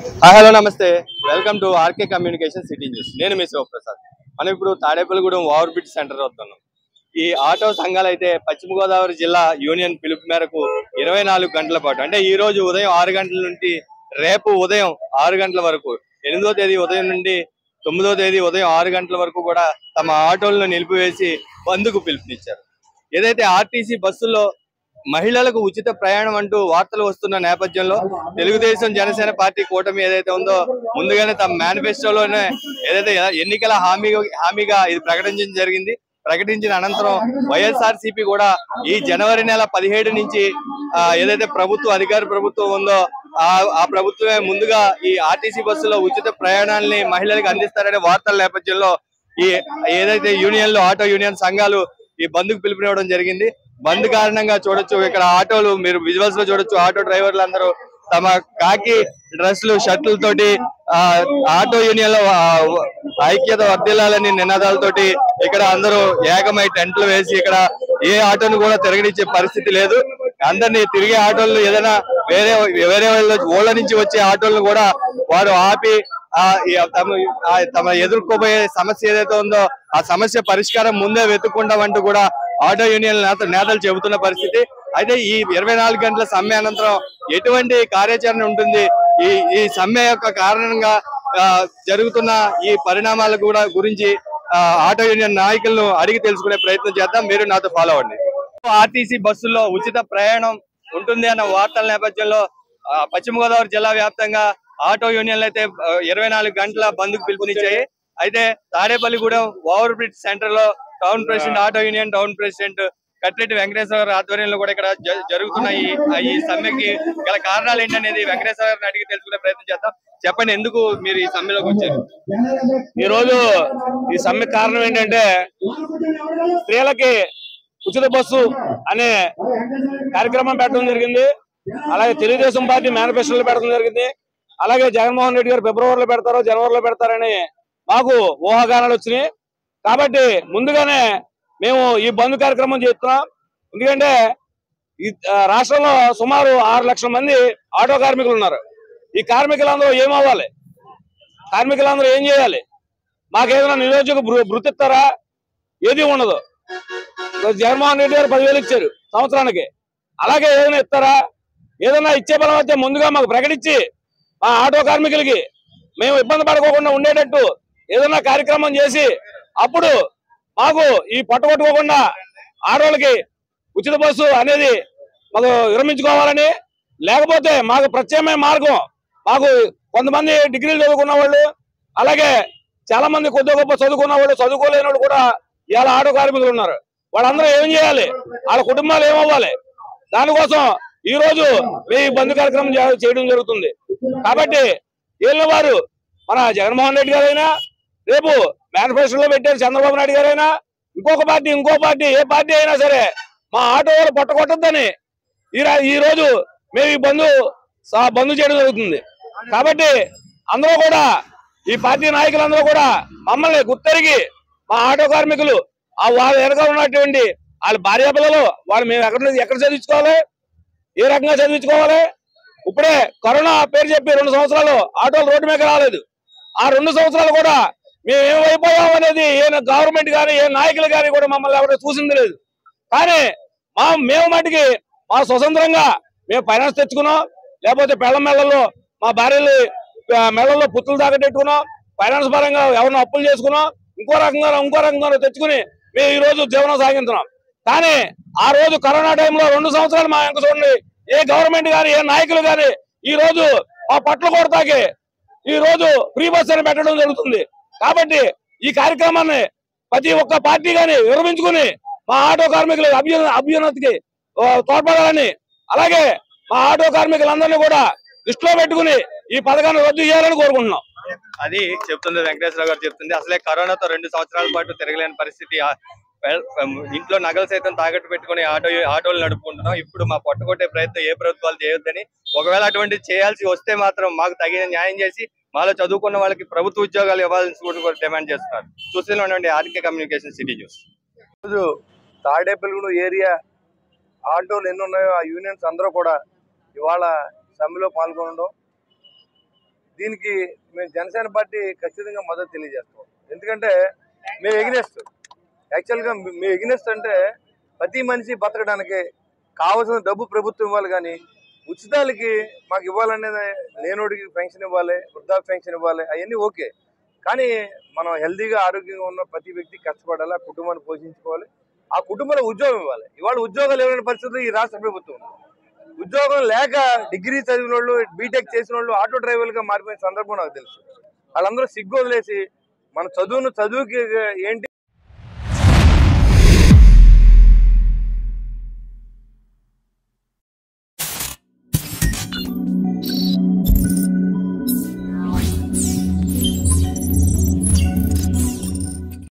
Hello నమస్తే, welcome to RK communication city news. నేను మీ శివప్రసాద్. మనం ఇప్పుడు తాడేపల్లిగూడెం ఓవర్ బ్రిడ్జ్ సెంటర్ వస్తున్నాం. ఈ ఆటో సంఘాలు అయితే పశ్చిమ గోదావరి జిల్లా యూనియన్ పిలుపు మేరకు 24 గంటల పాటు, అంటే ఈ రోజు ఉదయం 6 గంటల నుండి రేపు ఉదయం 6 గంటల వరకు, 8వ తేదీ ఉదయం నుండి 9వ తేదీ ఉదయం 6 గంటల వరకు కూడా తమ ఆటోలను నిలిపివేసి బంద్కు పిలుపునిచ్చారు. ఏదైతే ఆర్టీసీ బస్సుల్లో మహిళలకు ఉచిత ప్రయాణం అంటూ వార్తలు వస్తున్న నేపథ్యంలో తెలుగుదేశం జనసేన పార్టీ కూటమి ఏదైతే ఉందో ముందుగానే తమ మేనిఫెస్టోలోనే ఏదైతే ఎన్నికల హామీగా ఇది ప్రకటించడం జరిగింది. ప్రకటించిన అనంతరం వైఎస్ఆర్సీపీ కూడా ఈ జనవరి నెల 17 నుంచి ఏదైతే అధికార ప్రభుత్వం ఉందో ఆ ప్రభుత్వమే ముందుగా ఈ ఆర్టీసీ బస్సులో ఉచిత ప్రయాణాలని మహిళలకు అందిస్తారనే వార్తల నేపథ్యంలో ఈ ఏదైతే యూనియన్లు ఆటో యూనియన్ సంఘాలు ఈ బంద్కు పిలుపునివ్వడం జరిగింది. బంద్ కారణంగా చూడొచ్చు, ఇక్కడ ఆటోలు మీరు విజువల్స్ లో చూడొచ్చు, ఆటో డ్రైవర్లు అందరూ తమ కాకి డ్రెస్లు షర్ట్లతోటి ఆటో యూనియన్ లో ఐక్యత వర్ధిల్లాలని నినాదాలతోటి ఇక్కడ అందరూ ఏకమై టెంట్లు వేసి ఇక్కడ ఏ ఆటోను కూడా తిరగనిచ్చే పరిస్థితి లేదు. అందరినీ తిరిగే ఆటోలు ఏదైనా వేరే ఊళ్ళ నుంచి వచ్చే ఆటోలను కూడా వారు ఆపి తమ ఎదుర్కోబోయే సమస్య ఏదైతే ఉందో ఆ సమస్య పరిష్కారం ముందే వెతుక్కుంటామంటూ కూడా ఆటో యూనియన్ నేతలు చెబుతున్న పరిస్థితి. అయితే ఈ 24 గంటల సమ్మె అనంతరం ఎటువంటి కార్యాచరణ ఉంటుంది, ఈ సమ్మె యొక్క కారణంగా జరుగుతున్న ఈ పరిణామాల గురించి ఆటో యూనియన్ నాయకులను అడిగి తెలుసుకునే ప్రయత్నం చేద్దాం. మీరు నాతో ఫాలో అవ్వండి. ఆర్టీసీ బస్సుల్లో ఉచిత ప్రయాణం ఉంటుంది అన్న వార్తల నేపథ్యంలో పశ్చిమ గోదావరి జిల్లా వ్యాప్తంగా ఆటో యూనియన్లు అయితే 24 గంటల బంద్కు పిలుపునిచ్చాయి. అయితే తాడేపల్లిగూడెం ఓవర్ బ్రిడ్జ్ సెంటర్ లో town president auto union town president Katreddy Venkateswara గారి ఆధ్వర్యంలో కూడా ఇక్కడ జరుగుతున్న ఈ సమ్మెకి గల కారణాలు ఏంటనేది వెంకటేశ్వర గారిని అడిగి తెలుసుకునే ప్రయత్నం చేద్దాం. చెప్పండి, ఎందుకు మీరు ఈ సమ్మెలోకి వచ్చారు? ఈ రోజు ఈ సమ్మె కారణం ఏంటంటే స్త్రీలకి ఉచిత బస్సు అనే కార్యక్రమం పెట్టడం జరిగింది. అలాగే తెలుగుదేశం పార్టీ మేనిఫెస్టోలో పెట్టడం జరిగింది. అలాగే జగన్మోహన్ రెడ్డి గారు ఫిబ్రవరిలో పెడతారో జనవరిలో పెడతారని మాకు ఊహాగానాలు వచ్చినాయి. కాబట్టి ముందుగానే మేము ఈ బంద్ కార్యక్రమం చేస్తున్నాం. ఎందుకంటే ఈ రాష్ట్రంలో సుమారు 6 లక్షల మంది ఆటో కార్మికులు ఉన్నారు. ఈ కార్మికులందరూ ఏమవ్వాలి? కార్మికులందరూ ఏం చేయాలి? మాకేదైనా నిరుద్యోగ భృతి ఇస్తారా? ఏది ఉండదు. జగన్మోహన్ రెడ్డి గారు 10,000 ఇచ్చారు సంవత్సరానికి. అలాగే ఏదైనా ఇస్తారా? ఏదైనా ఇచ్చే బలం అయితే ముందుగా మాకు ప్రకటించి మా ఆటో కార్మికులకి మేము ఇబ్బంది పడుకోకుండా ఉండేటట్టు ఏదైనా కార్యక్రమం చేసి అప్పుడు మాకు ఈ పట్టుకోకుండా ఆడవాళ్ళకి ఉచిత బస్సు అనేది మాకు విరమించుకోవాలని, లేకపోతే మాకు ప్రత్యామ్నాయ మార్గం, మాకు కొంతమంది డిగ్రీలు చదువుకున్న వాళ్ళు, అలాగే చాలా మంది కొద్ది గొప్ప చదువుకున్న వాళ్ళు, చదువుకోలేని వాళ్ళు కూడా ఇవాళ ఆటో కార్మికులు ఉన్నారు. వాళ్ళందరూ ఏం చేయాలి? వాళ్ళ కుటుంబాలు ఏమవ్వాలి? దానికోసం ఈ రోజు ఈ బంద్ కార్యక్రమం చేయడం జరుగుతుంది. కాబట్టి వీళ్ళ వారు మన జగన్మోహన్ రెడ్డి గారైనా, రేపు మేనిఫెస్టోలో పెట్టారు చంద్రబాబు నాయుడు గారైనా, ఇంకో పార్టీ ఏ పార్టీ అయినా సరే మా ఆటో వాళ్ళు పట్టకొట్టద్దని ఈ రోజు మేము ఈ బంద్ చేయడం జరుగుతుంది. కాబట్టి అందరూ కూడా ఈ పార్టీ నాయకులందరూ కూడా మమ్మల్ని గుర్తెరిగి మా ఆటో కార్మికులు వాళ్ళ వెనక ఉన్నటువంటి వాళ్ళ భార్య పిల్లలు వాళ్ళు మేము ఎక్కడ చదివించుకోవాలి, ఏ రకంగా చదివించుకోవాలి? ఇప్పుడే కరోనా పేరు చెప్పి 2 సంవత్సరాలు ఆటోలు రోడ్డు మీద రాలేదు. ఆ 2 సంవత్సరాలు కూడా మేము ఏమైపోయాం అనేది ఏ గవర్నమెంట్ కానీ ఏ నాయకులు కానీ కూడా మమ్మల్ని ఎవరు చూసింది లేదు. కానీ మేము మటుకి మా స్వతంత్రంగా మేము ఫైనాన్స్ తెచ్చుకున్నాం, లేకపోతే పెళ్ల మెళ్ళల్లో మా భార్యలు మెళ్ళల్లో పుత్తులు తాగట్టెట్టుకున్నాం, ఫైనాన్స్ పరంగా ఎవరినో అప్పులు చేసుకున్నాం, ఇంకో రకంగా తెచ్చుకుని మేము ఈ రోజు జీవనం సాగిస్తున్నాం. కానీ ఆ రోజు కరోనా టైంలో 2 సంవత్సరాలు మా వెనక చూడండి, ఏ గవర్నమెంట్ కానీ ఏ నాయకులు కానీ ఈ రోజు మా పట్ల కొడతాకి ఈ రోజు ఫ్రీ బస్ అని పెట్టడం జరుగుతుంది. కాబట్టి ఈ కార్యక్రమాన్ని ప్రతి ఒక్క పార్టీ కానీ విరమించుకుని మా ఆటో కార్మికుల అభ్యున్నతికి తోడ్పడాలని, అలాగే మా ఆటో కార్మికులందరినీ కూడా దృష్టిలో పెట్టుకుని ఈ పథకాన్ని రద్దు చేయాలని కోరుకుంటున్నాం. అది చెప్తుంది వెంకటేశ్వర గారు చెప్తుంది. అసలే కరోనాతో 2 సంవత్సరాల పాటు తిరగలేని పరిస్థితి, ఇంట్లో నగలు సైతం తాకట్టు పెట్టుకుని ఆటోలు నడుపుకుంటున్నాం. ఇప్పుడు మా పొట్టగొట్టే ప్రయత్నం ఏ ప్రభుత్వాలు చేయొద్దని, ఒకవేళ అటువంటి చేయాల్సి వస్తే మాత్రం మాకు తగిన న్యాయం చేసి మాలో చదువుకున్న వాళ్ళకి ప్రభుత్వ ఉద్యోగాలు ఇవ్వాలని కూడా డిమాండ్ చేస్తున్నారు. చూస్తూనే ఉండండి ఆర్కే కమ్యూనికేషన్ సిటీ న్యూస్. రోజు తాడేపల్లిగూడెం ఏరియా ఆటోలు ఎన్ని ఉన్నాయో ఆ యూనియన్స్ అందరూ కూడా ఇవాళ సమ్మెలో పాల్గొనడం, దీనికి మేము జనసేన పార్టీ ఖచ్చితంగా మద్దతు తెలియజేస్తాం. ఎందుకంటే మేము ఎగ్నెస్ట్, యాక్చువల్గా మేము ఎగ్నెస్ట్ అంటే ప్రతి మనిషి బతకడానికి కావాల్సిన డబ్బు ప్రభుత్వం ఇవ్వాలి, కానీ ఉచితాలకి మాకు ఇవ్వాలనేది, లేనోడికి పెన్షన్ ఇవ్వాలి, వృద్ధాప్య పెన్షన్ ఇవ్వాలి, అవన్నీ ఓకే. కానీ మనం హెల్తీగా ఆరోగ్యంగా ఉన్న ప్రతి వ్యక్తి కష్టపడాలి, ఆ కుటుంబాన్ని పోషించుకోవాలి, ఆ కుటుంబంలో ఉద్యోగం ఇవ్వాలి. ఇవాళ ఉద్యోగాలు ఇవ్వలేని పరిస్థితులు ఈ రాష్ట్ర ప్రభుత్వం ఉంది. ఉద్యోగం లేక డిగ్రీ చదివిన వాళ్ళు, బీటెక్ చేసిన వాళ్ళు ఆటో డ్రైవర్లుగా మారిపోయిన సందర్భం నాకు తెలుసు. వాళ్ళందరూ సిగ్గు వదిలేసి మన చదువుకి ఏంటి